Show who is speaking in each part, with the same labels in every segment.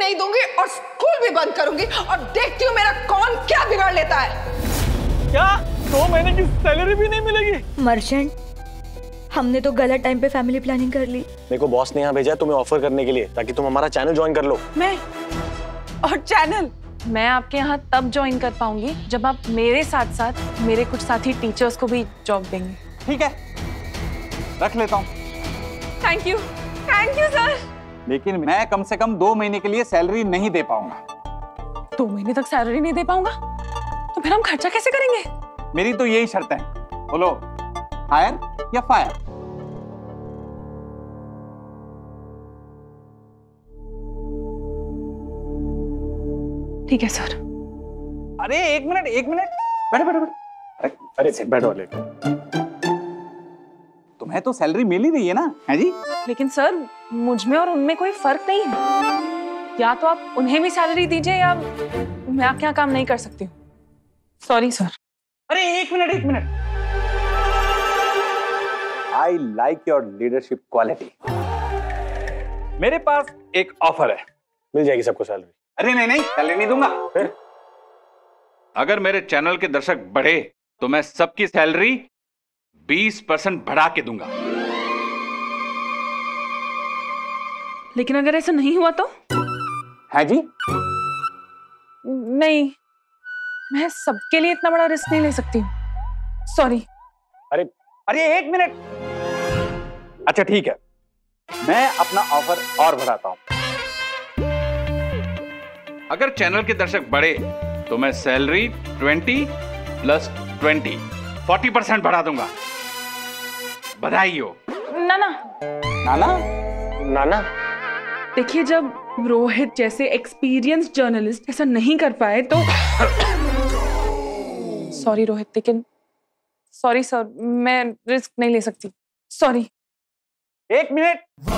Speaker 1: नहीं दूंगी और स्कूल भी बंद करूंगी और देखती हूँ मेरा कौन क्या बिगाड़ लेता है।
Speaker 2: क्या 2 महीने की सैलरी भी नहीं मिलेगी?
Speaker 3: मर्चेंट, हमने तो गलत टाइम पे फैमिली प्लानिंग कर ली।
Speaker 4: मेरे को बॉस ने यहाँ भेजा है तुम्हें ऑफर करने के लिए, ताकि तुम हमारा चैनल ज्वाइन कर लो।
Speaker 5: मैं और चैनल मैं आपके यहाँ तब ज्वाइन कर पाऊंगी जब आप मेरे साथ साथ मेरे कुछ साथी टीचर्स को भी जॉब देंगे।
Speaker 2: ठीक है, रख लेता हूँ।
Speaker 5: Thank you sir.
Speaker 2: लेकिन मैं कम से कम 2 महीने के लिए सैलरी नहीं दे पाऊंगा।
Speaker 5: 2 महीने तक सैलरी नहीं दे पाऊंगा तो फिर हम खर्चा कैसे करेंगे?
Speaker 2: मेरी तो यही शर्त है, बोलो हायर या फायर।
Speaker 5: ठीक है सर।
Speaker 2: अरे एक मिनट बैठो बैठो बैठो।
Speaker 4: अरे बैठो ले।
Speaker 2: तुम्हें तो सैलरी मिल ही रही है ना, है जी?
Speaker 5: लेकिन सर मुझ में और उनमें कोई फर्क नहीं है। या तो आप उन्हें भी सैलरी दीजिए या मैं आपके यहाँ काम नहीं कर सकती हूँ। Sorry sir.
Speaker 2: अरे एक minute. I like your leadership quality. मेरे पास एक ऑफर है।
Speaker 4: मिल जाएगी सबको सैलरी?
Speaker 2: अरे नहीं, सैलरी नहीं दूंगा।
Speaker 4: फिर
Speaker 6: अगर मेरे चैनल के दर्शक बढ़े तो मैं सबकी सैलरी 20% बढ़ा के दूंगा।
Speaker 5: लेकिन अगर ऐसा नहीं हुआ तो?
Speaker 2: है जी?
Speaker 5: नहीं, मैं सबके लिए इतना बड़ा रिस्क नहीं ले सकती हूँ। सॉरी।
Speaker 2: अरे एक मिनट। अच्छा ठीक है, मैं अपना ऑफर और बढ़ाता हूं।
Speaker 6: अगर चैनल के दर्शक बढ़े तो मैं सैलरी 20 + 20 40% बढ़ा दूंगा। बधाई हो।
Speaker 2: नाना
Speaker 5: देखिए, जब रोहित जैसे एक्सपीरियंस जर्नलिस्ट ऐसा नहीं कर पाए तो सॉरी रोहित, लेकिन सॉरी सर, मैं रिस्क नहीं ले सकती। सॉरी।
Speaker 2: एक मिनट।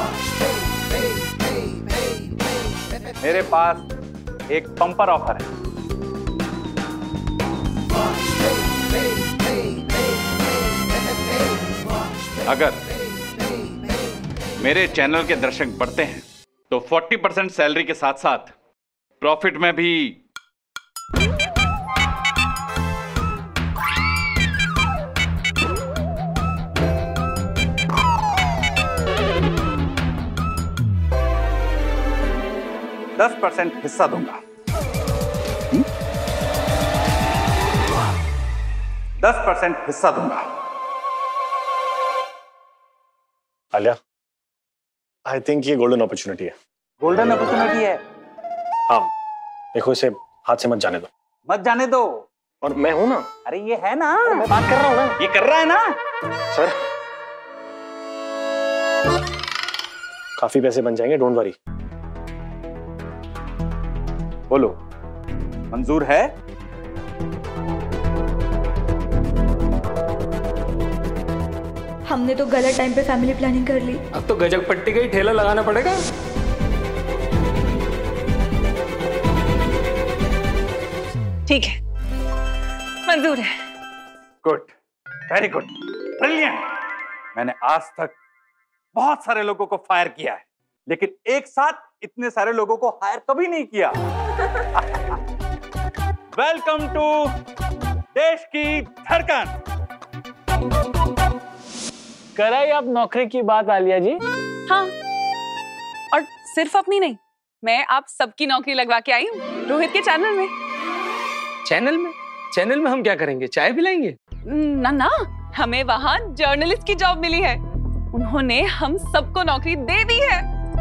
Speaker 2: मेरे पास एक पंपर ऑफर है।
Speaker 6: अगर मेरे चैनल के दर्शक बढ़ते हैं तो 40% सैलरी के साथ साथ प्रॉफिट में भी
Speaker 2: 10% हिस्सा दूंगा। 10% हिस्सा दूंगा।
Speaker 4: आलिया, आई थिंक ये गोल्डन अपॉर्चुनिटी है।
Speaker 2: गोल्डन अपॉर्चुनिटी है?
Speaker 4: हाँ, देखो इसे हाथ से मत जाने दो।
Speaker 2: मत जाने दो।
Speaker 4: और मैं हूं ना।
Speaker 2: अरे ये है ना,
Speaker 4: मैं बात कर रहा हूं ना।
Speaker 2: ये कर रहा है ना।
Speaker 4: सर, काफी पैसे बन जाएंगे, डोंट वरी।
Speaker 2: बोलो, मंजूर है?
Speaker 3: हमने तो गलत टाइम पे फैमिली प्लानिंग कर ली।
Speaker 7: अब तो गजक पट्टी का ही ठेला लगाना पड़ेगा।
Speaker 5: ठीक है, मंजूर है।
Speaker 2: Good, very good, brilliant. मैंने आज तक बहुत सारे लोगों को फायर किया है, लेकिन एक साथ इतने सारे लोगों को हायर कभी नहीं किया। वेलकम टू देश की धड़कन।
Speaker 7: कराई आप नौकरी की बात आलिया जी?
Speaker 5: हाँ, और सिर्फ अपनी नहीं, मैं आप सबकी नौकरी लगवा के आई हूँ रोहित के चैनल में।
Speaker 7: चैनल में हम क्या करेंगे? चाय पिलाएंगे?
Speaker 5: ना, हमें वहाँ जर्नलिस्ट की जॉब मिली है। उन्होंने हम सबको नौकरी दे दी है।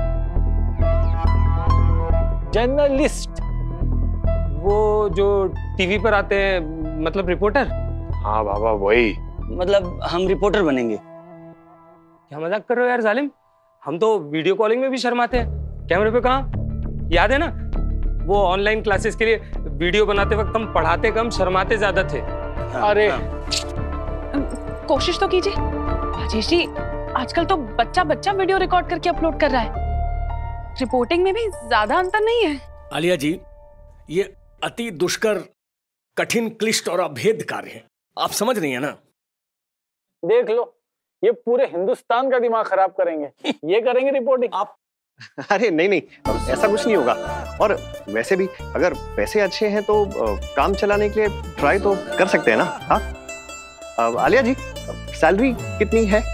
Speaker 7: जर्नलिस्ट? वो जो टीवी पर आते हैं, मतलब रिपोर्टर?
Speaker 4: हाँ बाबा, वही।
Speaker 8: मतलब हम रिपोर्टर बनेंगे?
Speaker 7: क्या मजाक कर रहे हो यार जालिम? हम तो वीडियो कॉलिंग में भी शर्माते हैं। कैमरे पे कहाँ? याद है ना, वो ऑनलाइन क्लासेस के लिए वीडियो बनाते वक्त हम पढ़ाते कम, शर्माते ज्यादा थे।
Speaker 8: अरे
Speaker 5: कोशिश तो कीजिए राजेश जी। आजकल तो बच्चा वीडियो रिकॉर्ड करके अपलोड कर रहा है। रिपोर्टिंग में भी ज्यादा अंतर नहीं है।
Speaker 9: आलिया जी, ये अति दुष्कर, कठिन, क्लिष्ट और अभेद कार्य है। आप समझ रही हैं ना?
Speaker 7: देख लो, ये पूरे हिंदुस्तान का दिमाग खराब करेंगे। ये करेंगे रिपोर्टिंग।
Speaker 9: आप
Speaker 10: अरे नहीं नहीं, ऐसा कुछ नहीं होगा। और वैसे भी अगर पैसे अच्छे हैं तो काम चलाने के लिए ट्राई तो कर सकते हैं ना। हाँ आलिया जी, सैलरी कितनी है?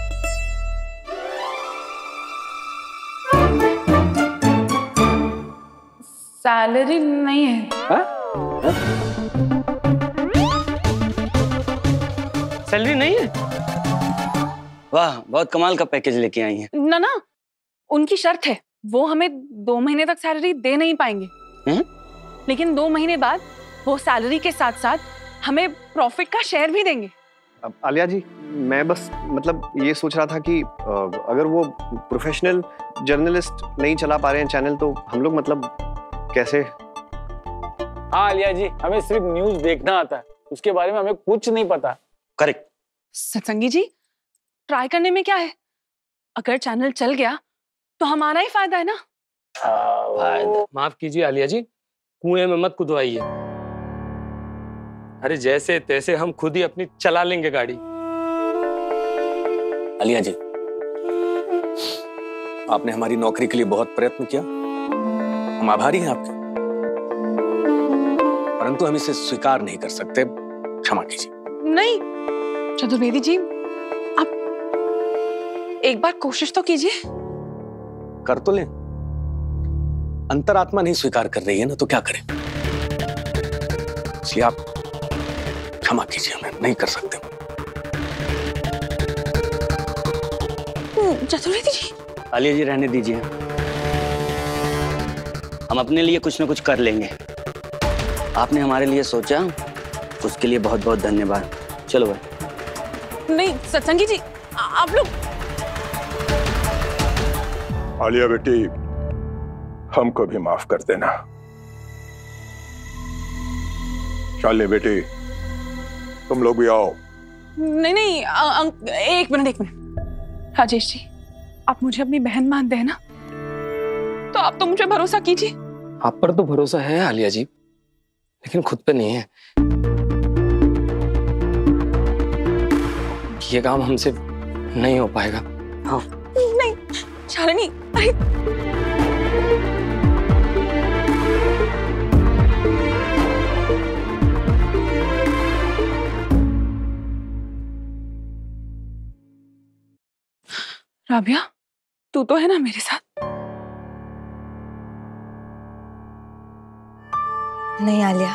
Speaker 5: सैलरी नहीं है।
Speaker 7: सैलरी नहीं है?
Speaker 8: वाह, बहुत कमाल का पैकेज लेके आई हैं।
Speaker 5: ना ना, उनकी शर्त है, वो हमें 2 महीने तक सैलरी दे नहीं पाएंगे। लेकिन 2 महीने बाद वो सैलरी के साथ साथ हमें प्रॉफिट का शेयर भी देंगे।
Speaker 10: अब आलिया जी, मैं बस मतलब ये सोच रहा था कि अगर वो प्रोफेशनल जर्नलिस्ट नहीं चला पा रहे हैं चैनल, तो हम लोग मतलब कैसे?
Speaker 11: हाँ आलिया जी, हमें सिर्फ न्यूज देखना आता है, उसके बारे में हमें कुछ नहीं पता।
Speaker 8: करेक्ट।
Speaker 5: सत्संगी जी, ट्राई करने में क्या है? अगर चैनल चल गया तो हमारा ही फायदा है ना।
Speaker 7: माफ कीजिए आलिया जी, कुएं में मत कूदवाइए। अरे जैसे तैसे हम खुद ही अपनी चला लेंगे गाड़ी।
Speaker 9: आलिया जी, आपने हमारी नौकरी के लिए बहुत प्रयत्न किया, हम आभारी हैं आपके, परंतु हम इसे स्वीकार नहीं कर सकते, क्षमा कीजिए।
Speaker 5: नहीं चतुर्वेदी जी, आप एक बार कोशिश तो कीजिए।
Speaker 9: कर तो लें, अंतरात्मा नहीं स्वीकार कर रही है ना, तो क्या करें? इसलिए आप क्षमा कीजिए, हमें नहीं कर सकते।
Speaker 5: चतुर्वेदी जी।
Speaker 8: आलिया जी रहने दीजिए, हम अपने लिए कुछ ना कुछ कर लेंगे। आपने हमारे लिए सोचा, उसके लिए बहुत बहुत धन्यवाद। चलो भाई।
Speaker 5: नहीं सत्संगी जी, आप लोग।
Speaker 12: आलिया बेटी, हमको भी माफ कर देना। शालिनी बेटी, तुम लोग भी आओ।
Speaker 5: नहीं नहीं, एक मिनट। राजेश जी, आप मुझे अपनी बहन मानते हैं ना, तो आप तो मुझे भरोसा कीजिए।
Speaker 7: आप पर तो भरोसा है आलिया जी, लेकिन खुद पे नहीं है। ये काम हमसे नहीं हो पाएगा।
Speaker 8: हाँ
Speaker 5: नहीं शालिनी, अरे राबिया, तू तो है ना मेरे साथ?
Speaker 3: नहीं आलिया,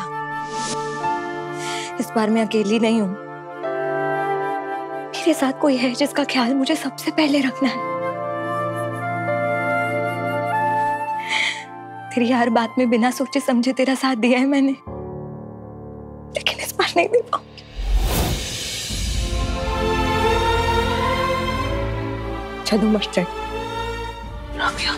Speaker 3: इस बार मैं अकेली नहीं हूं। मेरे साथ कोई है जिसका ख्याल मुझे सबसे पहले रखना है। तेरी हर बात में बिना सोचे समझे तेरा साथ दिया है मैंने, लेकिन इस बार नहीं दे पाऊंगी। चलो मस्टर्ड।
Speaker 5: राबिया,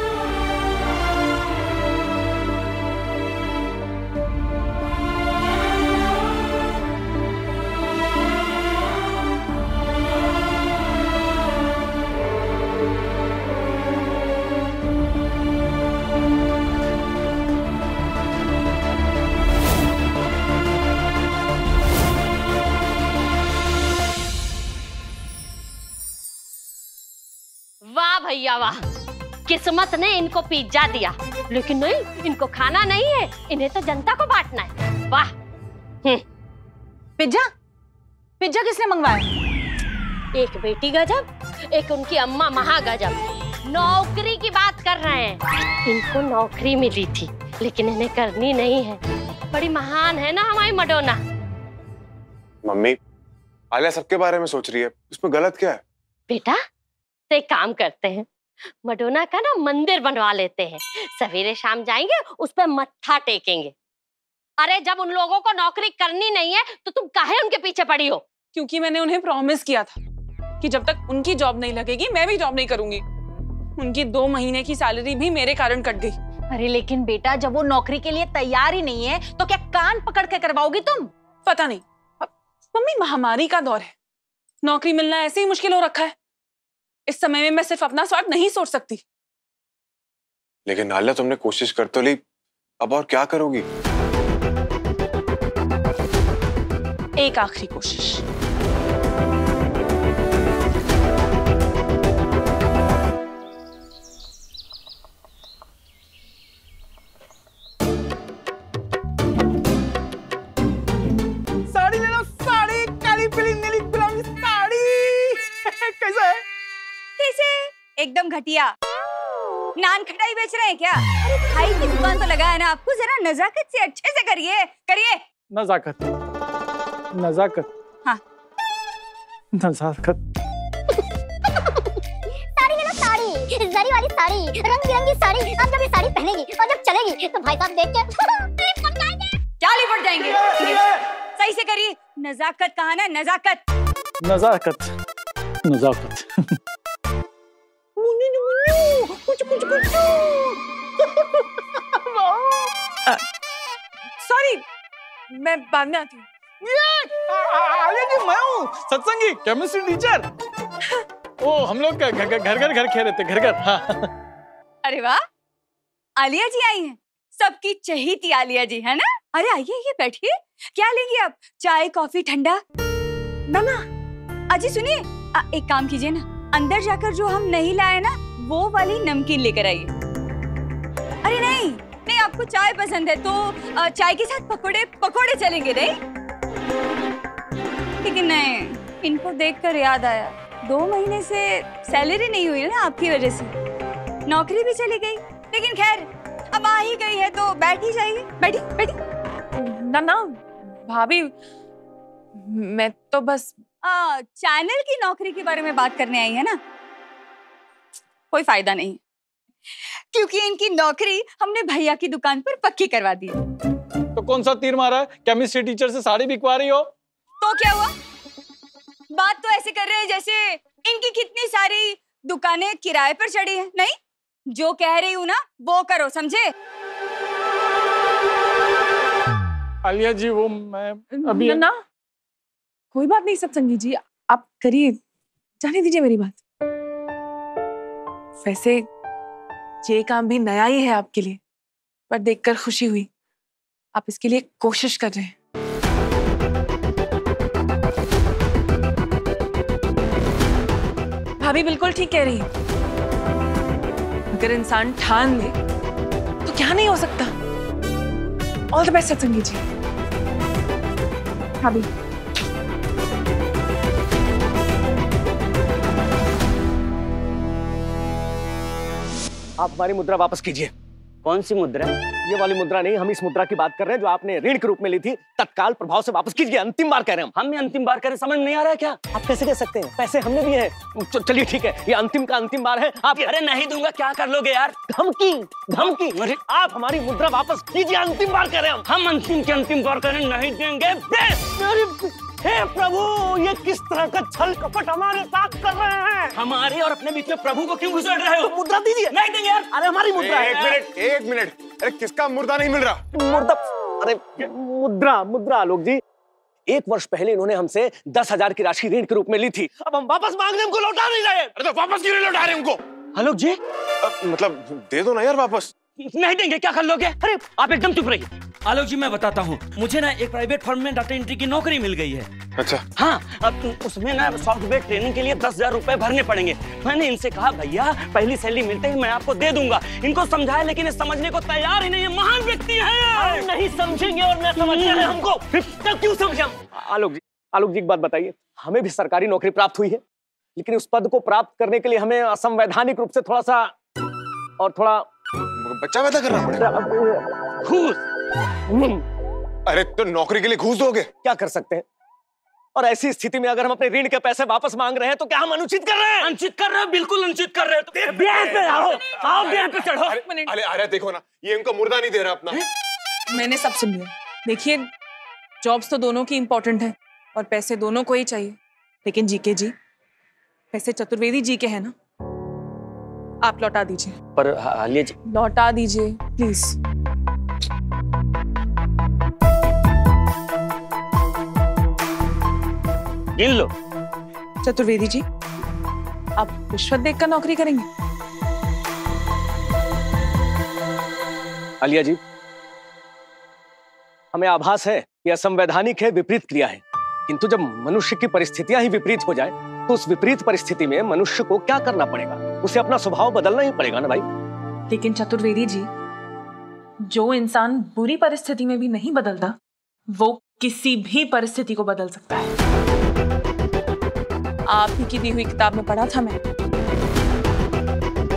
Speaker 13: वाह भैया वाह, किस्मत ने इनको पिज्जा दिया, लेकिन नहीं, इनको खाना नहीं है, इन्हें तो जनता को बांटना है। वाह।
Speaker 1: पिज्जा? पिज्जा किसने मंगवाया?
Speaker 13: एक बेटी गजब, एक उनकी अम्मा महा गजब। नौकरी की बात कर रहे हैं। इनको नौकरी मिली थी, लेकिन इन्हें करनी नहीं है। बड़ी महान है ना हमारी मडोना।
Speaker 4: मम्मी, आलिया सबके बारे में सोच रही है, इसमें गलत क्या है?
Speaker 13: बेटा, तो एक काम करते हैं, मडोना का ना मंदिर बनवा लेते हैं, सवेरे शाम जाएंगे, उस पर मत्था टेकेंगे। अरे जब उन लोगों को नौकरी करनी नहीं है तो तुम काहे उनके पीछे पड़ी हो?
Speaker 5: क्योंकि मैंने उन्हें प्रॉमिस किया था कि जब तक उनकी जॉब नहीं लगेगी मैं भी जॉब नहीं करूंगी। उनकी 2 महीने की सैलरी भी मेरे कारण कट गई।
Speaker 1: अरे लेकिन बेटा, जब वो नौकरी के लिए तैयार ही नहीं है तो क्या कान पकड़ के करवाओगी तुम?
Speaker 5: पता नहीं मम्मी, महामारी का दौर है, नौकरी मिलना ऐसे ही मुश्किल हो रखा है। इस समय में मैं सिर्फ अपना स्वार्थ नहीं सोच सकती।
Speaker 4: लेकिन आलिया, तुमने कोशिश कर तो ली, अब और क्या करोगी?
Speaker 5: एक आखिरी कोशिश।
Speaker 14: घटिया। नान खटाई बेच रहे हैं क्या? अरे भाई की दुकान तो लगा है ना आपको, जरा नजाकत से अच्छे से करिए करिए।
Speaker 11: नजाकत नजाकत
Speaker 14: हाँ
Speaker 11: नजाकत।
Speaker 15: साड़ी है ना साड़ी, जरी वाली साड़ी, रंग बिरंगी साड़ी। आप जब ये साड़ी पहनेगी और जब चलेगी तो भाई साहब देख के लिपट जाएंगे।
Speaker 14: क्या लिपट जाएंगे? सही से करिए। नजाकत कहा ना, नजाकत।
Speaker 11: नजाकत नजाकत।
Speaker 5: सॉरी, मैं बाद में आती हूँ।
Speaker 11: आलिया जी, मैं हूँ सत्संगी केमिस्ट्री टीचर। ओ हम लोग घर घर खेल रहे थे, घर घर। हाँ।
Speaker 14: अरे वाह, आलिया जी आई हैं। सबकी चहेती आलिया जी, है ना? अरे आइए ये बैठिए। क्या लेंगी आप? चाय, कॉफी, ठंडा? ना अजी सुनिए, एक काम कीजिए ना, अंदर जाकर जो हम नहीं लाए ना वो वाली नमकीन लेकर आइए। अरे नहीं, आपको चाय पसंद है तो चाय के साथ पकोड़े चलेंगे नहीं? लेकिन नहीं, इनको देखकर याद आया, 2 महीने से सैलरी नहीं हुई ना आपकी वजह से, नौकरी भी चली गई। लेकिन खैर, अब आ ही गई है तो बैठ ही जाइए। बैठी।
Speaker 5: ना भाभी, मैं तो बस
Speaker 14: चैनल की नौकरी के बारे में बात करने आई है ना। कोई फायदा नहीं, क्योंकि इनकी नौकरी हमने भैया की दुकान पर पक्की करवा दी है।
Speaker 11: तो कौन सा तीर मारा है? केमिस्ट्री टीचर से साड़ी बिकवा रही हो?
Speaker 14: तो क्या हुआ? बात तो ऐसे कर रहे हैं जैसे इनकी कितनी सारी दुकानें किराए पर चढ़ी हैं। नहीं, जो कह रही हूँ ना वो करो, समझे?
Speaker 11: आलिया जी, वो मैं अभी
Speaker 5: ना कोई बात नहीं सत्संगी जी, आप करिए, जाने दीजिए मेरी बात। वैसे ये काम भी नया ही है आपके लिए, पर देखकर खुशी हुई आप इसके लिए कोशिश कर रहे हैं। भाभी बिल्कुल ठीक कह रही है, अगर इंसान ठान ले तो क्या नहीं हो सकता। ऑल द बेस्ट सत्संगी जी। भाभी
Speaker 10: आप हमारी मुद्रा वापस कीजिए।
Speaker 8: कौन सी मुद्रा?
Speaker 10: ये वाली मुद्रा नहीं, हम इस मुद्रा की बात कर रहे हैं जो आपने ऋण के रूप में ली थी। तत्काल प्रभाव से वापस कीजिए। अंतिम बार कह रहे हैं हम।
Speaker 8: हमने अंतिम बार कह रहे, समझ नहीं आ रहा है क्या?
Speaker 10: आप कैसे कह सकते हैं? पैसे हमने दिए हैं। चलिए ठीक है, ये अंतिम का अंतिम बार है। आप
Speaker 8: अरे नहीं दूंगा, क्या कर लोगे यार?
Speaker 10: धमकी। आप हमारी मुद्रा वापस कीजिए। अंतिम बार कह रहे हैं
Speaker 8: हम अंतिम के अंतिम बार कह रहे हैं, नहीं देंगे।
Speaker 10: हे प्रभु, ये किस तरह का छल कपट हमारे साथ कर रहे हैं?
Speaker 8: हमारे और अपने बीच में प्रभु को क्यों घुसेड़ रहे हो?
Speaker 10: तो मुद्रा दीजिए।
Speaker 8: नहीं देंगे यार।
Speaker 10: अरे हमारी मुद्रा है।
Speaker 12: एक मिनट। अरे किसका मुद्रा नहीं मिल रहा?
Speaker 10: अरे मुद्रा आलोक जी, 1 वर्ष पहले इन्होंने हमसे 10,000 की राशि ऋण के रूप में ली थी। अब हम वापस मांग रहे हैं, हमको लौटा नहीं रहे।
Speaker 12: अरे तो वापस क्यों नहीं लौटा रहे उनको?
Speaker 10: आलोक जी,
Speaker 12: मतलब दे दो ना यार वापस।
Speaker 8: नहीं देंगे, क्या कर लोगे?
Speaker 10: अरे आप एकदम चुप रहिए।
Speaker 8: आलोक जी, मैं बताता हूँ, मुझे ना एक प्राइवेट फर्म में डाटा एंट्री की नौकरी मिल गई है।
Speaker 12: अच्छा।
Speaker 8: हाँ, अब उसमें ना सॉफ्टवेयर ट्रेनिंग के लिए 10,000 रुपए भरने पड़ेंगे। मैंने इनसे कहा भैया पहली सैलरी मिलते ही मैं आपको दे दूंगा। इनको समझाया लेकिन ये समझने को तैयार ही नहीं है। महान व्यक्ति है।
Speaker 10: नहीं समझेंगे और न समझना है हमको, तब क्यों समझे? आलोक जी एक बात बताइए, हमें भी सरकारी नौकरी प्राप्त हुई है, लेकिन उस पद को प्राप्त करने के लिए हमें असंवैधानिक रूप से थोड़ा
Speaker 12: बच्चा पैदा करना पड़ेगा।
Speaker 10: घूस।
Speaker 12: अरे तो नौकरी के लिए घूस दोगे?
Speaker 10: क्या कर सकते हैं? और ऐसी स्थिति में अगर हम अपने ऋण के पैसे वापस मांग रहे हैं तो क्या हम अनुचित कर रहे हैं?
Speaker 8: अनुचित कर रहे हो, बिल्कुल अनुचित कर रहे हो। ब्याह पे आओ, ब्याह पे चढ़ो।
Speaker 12: अरे देखो ना, ये इनको मुर्दा नहीं दे रहा अपना।
Speaker 5: मैंने सब सुन लिया। देखिए, जॉब्स तो दोनों की इंपॉर्टेंट है और पैसे दोनों को ही चाहिए, लेकिन जीके जी, पैसे चतुर्वेदी जी के हैं ना, आप लौटा दीजिए।
Speaker 8: पर आलिया जी,
Speaker 5: लौटा दीजिए प्लीज।
Speaker 8: गिन लो।
Speaker 5: चतुर्वेदी जी, आप रिश्वत देकर नौकरी करेंगे?
Speaker 10: आलिया जी, हमें आभास है कि असंवैधानिक है, विपरीत क्रिया है, किंतु जब मनुष्य की परिस्थितियां ही विपरीत हो जाए तो उस विपरीत परिस्थिति में मनुष्य को क्या करना पड़ेगा? उसे अपना स्वभाव बदलना ही पड़ेगा ना भाई।
Speaker 5: लेकिन चतुर्वेदी जी, जो इंसान बुरी परिस्थिति में भी नहीं बदलता, वो किसी भी परिस्थिति को बदल सकता है। आप ही की दी हुई किताब में पढ़ा था मैं,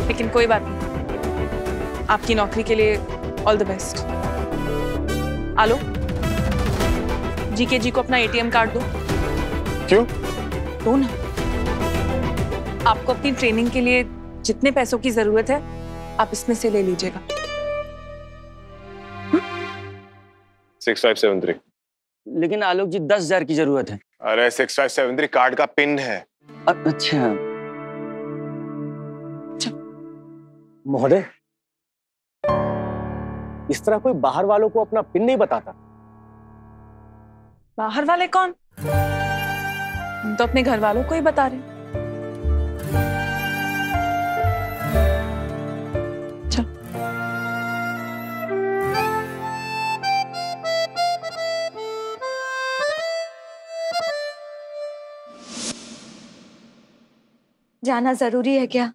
Speaker 5: लेकिन कोई बात नहीं, आपकी नौकरी के लिए ऑल द बेस्ट। आलो, जीके जी को अपना एटीएम कार्ड दो।
Speaker 4: क्यों?
Speaker 5: दो ना। आपको अपनी ट्रेनिंग के लिए जितने पैसों की जरूरत है आप इसमें से ले लीजिएगा।
Speaker 4: 6573।
Speaker 8: लेकिन आलोक जी 10,000 की जरूरत है।
Speaker 4: अरे 6573 कार्ड का पिन है।
Speaker 8: अच्छा
Speaker 9: महोदय, इस तरह कोई बाहर वालों को अपना पिन नहीं बताता।
Speaker 5: बाहर वाले कौन? हम तो अपने घर वालों को ही बता रहे हैं।
Speaker 3: जाना जरूरी है क्या?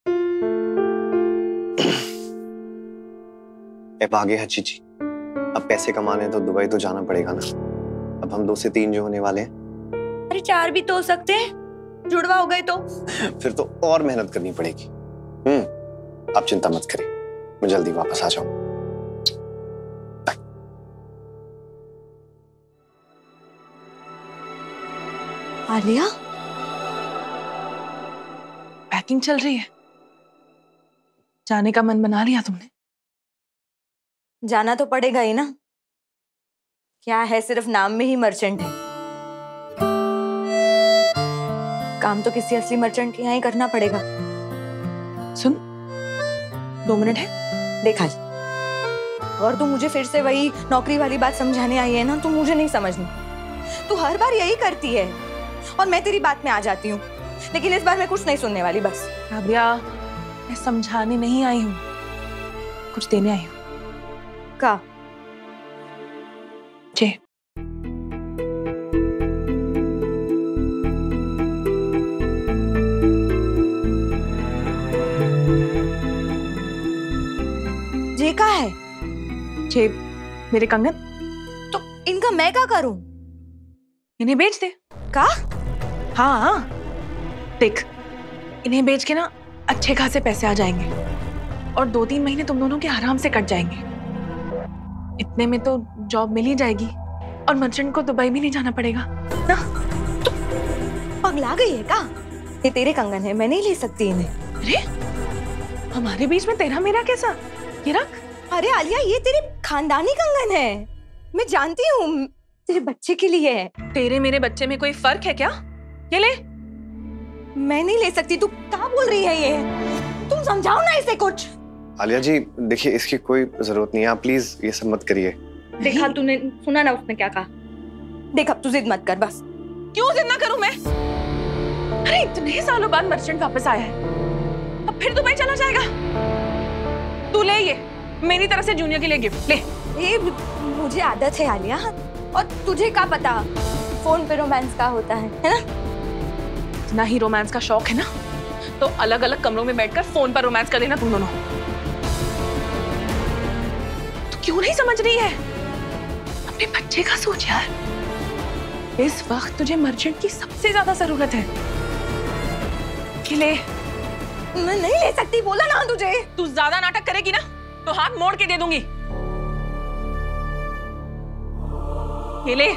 Speaker 10: अब आगे है चीची, अब पैसे कमाने तो दुबई तो जाना पड़ेगा ना। अब हम 2 से 3 जो होने वाले हैं।
Speaker 14: अरे 4 भी तो हो सकते हैं, जुड़वा हो गए तो।
Speaker 10: फिर तो और मेहनत करनी पड़ेगी। आप चिंता मत करिए, मैं जल्दी वापस आ जाऊं।
Speaker 3: आलिया,
Speaker 5: पैकिंग चल रही है, जाने का मन बना लिया तुमने?
Speaker 3: जाना तो पड़ेगा ही ना, क्या है सिर्फ नाम में ही मर्चेंट है। काम तो किसी असली मर्चेंट के यहाँ ही करना पड़ेगा।
Speaker 5: सुन, 2 मिनट है,
Speaker 3: देखा जी। और तू मुझे फिर से वही नौकरी वाली बात समझाने आई है ना, तू मुझे नहीं समझनी। तू हर बार यही करती है और मैं तेरी बात में आ जाती हूँ, लेकिन इस बार मैं कुछ नहीं सुनने वाली। बस
Speaker 5: राबिया, मैं समझाने नहीं आई हूँ, कुछ देने आई हूँ।
Speaker 3: का?
Speaker 5: जे।
Speaker 3: जे का है?
Speaker 5: जे मेरे कंगन।
Speaker 3: तो इनका मैं क्या करूं?
Speaker 5: इन्हें बेच दे।
Speaker 3: का?
Speaker 5: हाँ, देख, इन्हें बेच के ना अच्छे खासे पैसे आ जाएंगे और 2-3 महीने तुम दोनों के आराम से कट जाएंगे। इतने में तो जॉब मिल ही जाएगी और मर्चेंट को दुबई भी नहीं जाना पड़ेगा ना।
Speaker 3: तो पगला गई है का? ये तेरे कंगन है, मैं नहीं ले सकती इन्हें।
Speaker 5: अरे हमारे बीच में तेरा मेरा कैसा? ये रख।
Speaker 3: अरे आलिया, ये तेरे खानदानी कंगन है, मैं जानती हूँ, तेरे बच्चे के लिए है।
Speaker 5: तेरे मेरे बच्चे में कोई फर्क है क्या? ये ले।
Speaker 3: मैं नहीं ले सकती। तू क्या बोल रही है ये? तुम समझाओ ना इसे कुछ।
Speaker 10: आलिया जी देखिए, इसकी कोई जरूरत नहीं है, आप प्लीज ये सब मत करिए।
Speaker 3: देखा तूने, सुना ना उसने क्या कहा? देख, अब तू जिद मत कर बस।
Speaker 5: क्यों जिद ना करूं मैं? अरे इतने सालों बाद मर्चेंट वापस आया है, अब फिर दुबई चला जाएगा। तू ले, ये मेरी तरफ से जूनियर के लिए गिफ्ट ले।
Speaker 3: ये मुझे आदत है आलिया, और तुझे क्या पता फोन पे रोमांस का होता है ना?
Speaker 5: इतना ही रोमांस का शौक है ना, तो अलग अलग कमरों में बैठकर फोन पर रोमांस कर लेना तुम दोनों। तो क्यों नहीं समझ रही है? अपने बच्चे का सोच यार। इस वक्त तुझे मर्चेंट की सबसे ज्यादा जरूरत है। ले।
Speaker 3: मैं नहीं ले सकती, बोला ना तुझे।
Speaker 5: तू ज्यादा नाटक करेगी ना तो हाथ मोड़ के दे दूंगी। ये ले।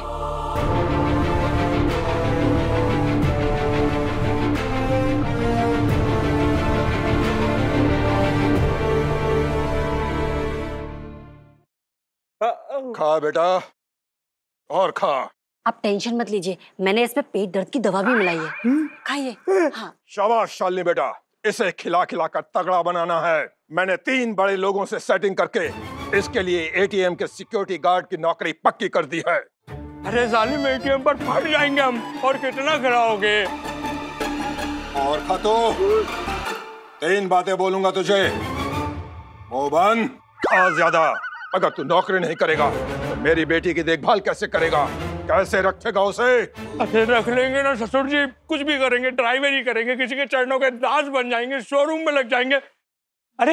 Speaker 12: खा बेटा, और खा।
Speaker 13: आप टेंशन मत लीजिए, मैंने इसमें पेट दर्द की दवा भी मिलाई है, खाइए। हाँ।
Speaker 12: शाबाश शालिनी बेटा, इसे खिला खिला कर तगड़ा बनाना है। मैंने 3 बड़े लोगों से सेटिंग करके इसके लिए एटीएम के सिक्योरिटी गार्ड की नौकरी पक्की कर दी है।
Speaker 7: अरे जालिम, एटीएम पर फट जाएंगे हम, और कितना खिलाओगे?
Speaker 12: और खा तो 3 बातें बोलूंगा तुझे, मुंह बंद, खा ज्यादा। अगर तू नौकरी नहीं करेगा तो मेरी बेटी की देखभाल कैसे करेगा? कैसे रखेगा उसे?
Speaker 7: अरे रख लेंगे ना ससुर जी, कुछ भी करेंगे, ड्राइवरी करेंगे, किसी के चरणों के दास बन जाएंगे, शोरूम में लग जाएंगे। अरे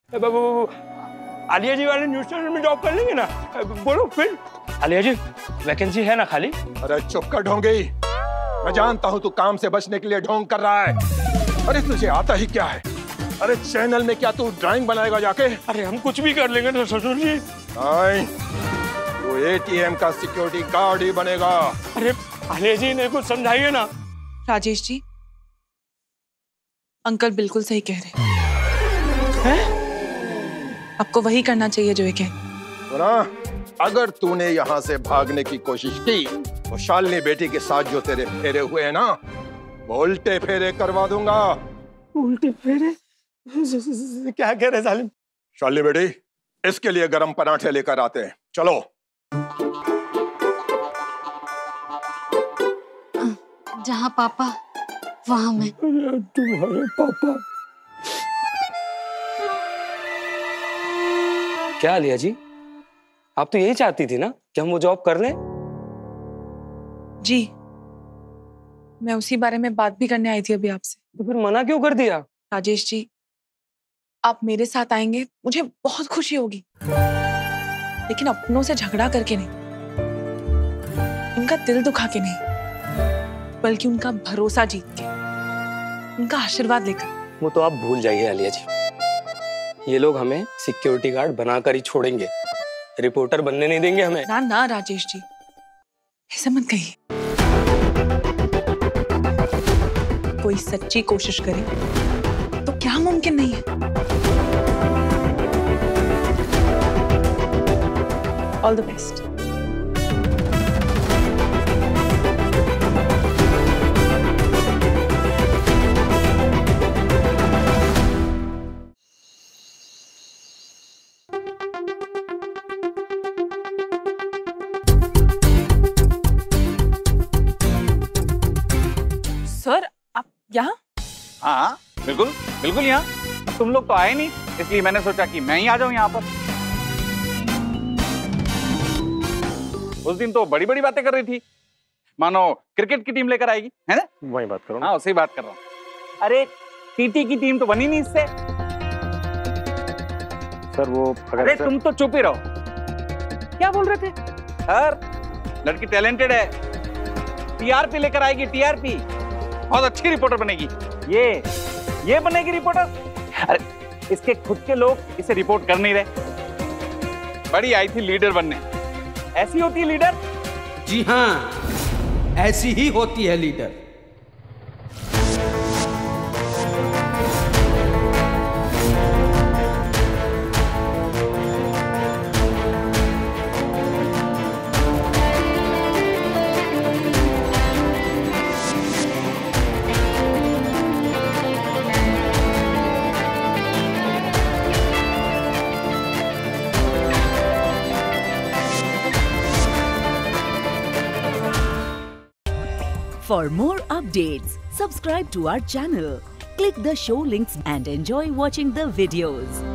Speaker 7: आलिया जी वाले न्यूज चैनल में जॉब कर लेंगे ना, बोलो फिर। आलिया जी वैकेंसी है ना खाली?
Speaker 12: अरे चुप कर ढोंगी, मैं जानता हूँ तू काम से बचने के लिए ढोंग कर रहा है। अरे तुझे आता ही क्या है? अरे चैनल में क्या तू ड्राइंग बनाएगा जाके?
Speaker 7: अरे हम कुछ भी कर लेंगे ना ससुर जी।
Speaker 12: नहीं, तू एटीएम का सिक्योरिटी गार्ड ही बनेगा।
Speaker 7: अरे आलिया जी ने कुछ समझाइए ना।
Speaker 5: राजेश जी, अंकल बिल्कुल सही कह रहे हैं। आपको वही करना चाहिए जो ये कह।
Speaker 12: सुना, अगर तूने यहाँ से भागने की कोशिश की तो शालिनी बेटी के साथ जो तेरे फेरे हुए हैं ना, वो उल्टे फेरे करवा दूंगा।
Speaker 7: उल्टे फेरे? क्या कह रहे सालिम?
Speaker 12: शालिनी बेटी, इसके लिए गरम पराठे लेकर आते हैं, चलो।
Speaker 13: जहाँ पापा वहाँ मैं।
Speaker 7: तुम्हारे पापा? क्या आलिया जी, आप तो यही चाहती थी ना कि हम वो जॉब कर लें?
Speaker 5: जी, मैं उसी बारे में बात भी करने आई थी अभी आपसे।
Speaker 7: तो फिर मना क्यों कर दिया?
Speaker 5: राजेश जी, आप मेरे साथ आएंगे मुझे बहुत खुशी होगी, लेकिन अपनों से झगड़ा करके नहीं, उनका दिल दुखा के नहीं, बल्कि उनका भरोसा जीत के, उनका आशीर्वाद लेकर।
Speaker 7: वो तो आप भूल जाइए आलिया जी, ये लोग हमें सिक्योरिटी गार्ड बनाकर ही छोड़ेंगे, रिपोर्टर बनने नहीं देंगे हमें।
Speaker 5: ना ना राजेश जी, ऐसा मत कहिए। कोई सच्ची कोशिश करे तो क्या मुमकिन नहीं है। All the best. सर, आप यहाँ?
Speaker 2: हाँ बिल्कुल बिल्कुल, यहाँ तुम लोग तो आए नहीं, इसलिए मैंने सोचा कि मैं ही आ जाऊं यहाँ पर। उस दिन तो बड़ी बड़ी बातें कर रही थी, मानो क्रिकेट की टीम लेकर आएगी, है ना?
Speaker 4: वही बात करो।
Speaker 2: हाँ, उसी बात कर रहा हूँ। अरे टीटी की टीम तो बनी नहीं इससे।
Speaker 4: सर वो
Speaker 2: अरे तुम तो चुप ही रहो। क्या बोल रहे थे? सर, लड़की टैलेंटेड है, टीआरपी लेकर आएगी, टीआरपी। बहुत अच्छी रिपोर्टर बनेगी। ये बनेगी रिपोर्टर। अरे इसके खुद के लोग इसे रिपोर्ट कर नहीं रहे। बड़ी आई थी लीडर बनने। ऐसी होती है लीडर?
Speaker 16: जी हाँ, ऐसी ही होती है leader.
Speaker 17: For more updates, subscribe to our channel, click the show links and enjoy watching the videos.